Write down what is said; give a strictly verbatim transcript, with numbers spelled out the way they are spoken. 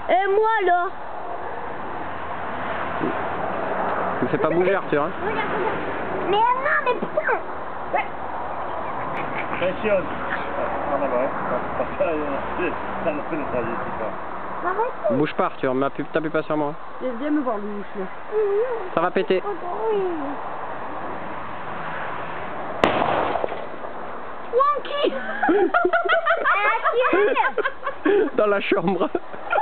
Et moi là? Ne fais pas bouger Arthur. Hein. Regarde, regarde. Mais non, mais putain! Pressionne. Ah, non, ouais. Parce que ça, ça ne fait pas, Arrête. Bouge pas Arthur, t'appuies pas sur moi. Viens me voir le mouche là. Ça va péter. Wonky. Dans la chambre.